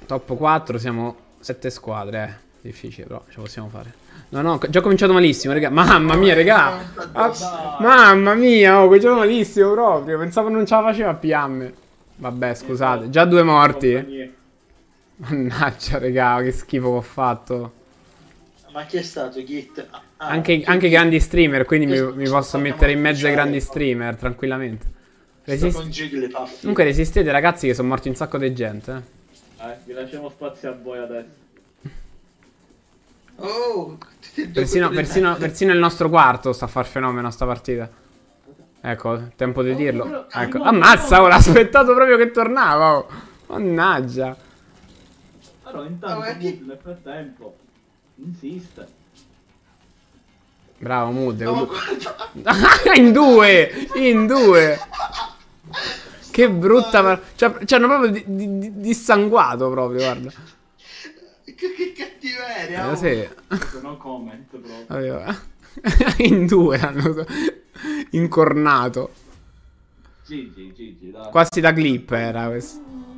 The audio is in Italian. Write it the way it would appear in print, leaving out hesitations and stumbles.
Top 4, siamo 7 squadre, difficile però, ce la possiamo fare. No, no, già ho cominciato malissimo, raga. Mamma mia, raga. Mamma mia, ho cominciato malissimo proprio. Pensavo non ce la faceva a piamme. Vabbè, scusate, già 2 morti. Mannaggia, raga, che schifo che ho fatto. Ma chi è stato? Git? Anche grandi streamer, quindi mi posso mettere in mezzo ai grandi streamer, tranquillamente. Comunque resistete, ragazzi, che sono morti un sacco di gente. Vi lasciamo spazio a voi adesso. Oh, persino il nostro quarto sta a far fenomeno a sta partita. Ecco, tempo di dirlo. Ecco. Ammazza, l'ho aspettato proprio che tornava. Oh. Mannaggia. Allora, intanto Mood nel frattempo insiste. Bravo Mood. In due! In due! Che brutta. Ci hanno proprio dissanguato proprio, guarda. Che cattiveria. Sì. No comment proprio. In due hanno incornato. GG, dai. Quasi da clip era questo.